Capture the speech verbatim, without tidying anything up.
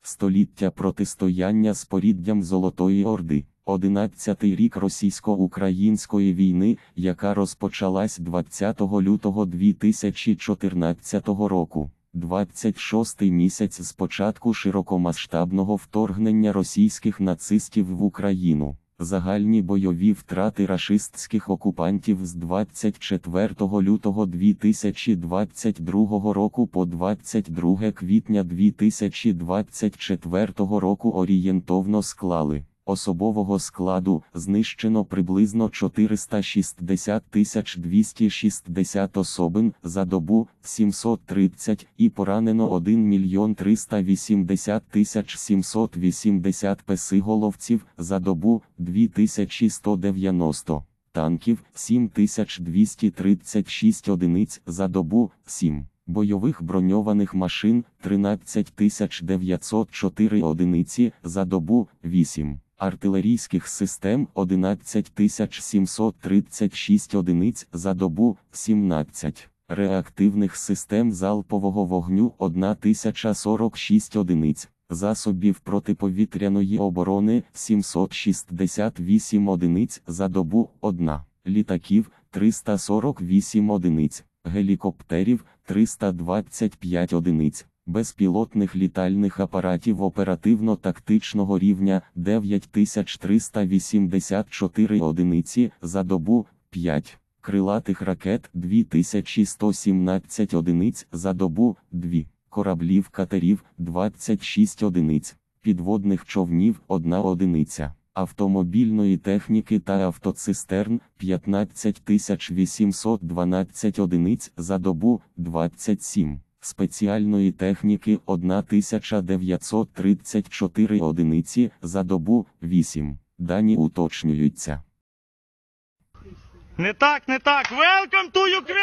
Століття протистояння з поріддям Золотої Орди. Одинадцятий рік російсько-української війни, яка розпочалась двадцятого лютого дві тисячі чотирнадцятого року. двадцять шостий місяць з початку широкомасштабного вторгнення російських нацистів в Україну. Загальні бойові втрати рашистських окупантів з двадцять четвертого лютого дві тисячі двадцять другого року по двадцять друге квітня дві тисячі двадцять четвертого року орієнтовно склали: особового складу знищено приблизно чотириста шістдесят тисяч двісті шістдесят особин за добу, сімсот тридцять, і поранено один мільйон триста вісімдесят тисяч сімсот вісімдесят песиголовців за добу, дві тисячі сто дев'яносто, танків сім тисяч двісті тридцять шість одиниць за добу, сім. Бойових броньованих машин тринадцять тисяч дев'ятсот чотири одиниці за добу, вісім. Артилерійських систем одинадцять тисяч сімсот тридцять шість одиниць за добу, сімнадцять. Реактивних систем залпового вогню тисяча сорок шість одиниць. Засобів протиповітряної оборони сімсот шістдесят вісім одиниць за добу, одна. Літаків триста сорок вісім одиниць. Гелікоптерів триста двадцять п'ять одиниць. Безпілотних літальних апаратів оперативно-тактичного рівня дев'ять тисяч триста вісімдесят чотири одиниці за добу, п'ять. Крилатих ракет дві тисячі сто сімнадцять одиниць за добу, два. Кораблів-катерів двадцять шість одиниць. Підводних човнів одна одиниця. Автомобільної техніки та автоцистерн п'ятнадцять тисяч вісімсот дванадцять одиниць за добу, двадцять сім. Спеціальної техніки тисяча дев'ятсот тридцять чотири одиниці за добу, вісім. Дані уточнюються. Не так, не так. Welcome to Ukraine!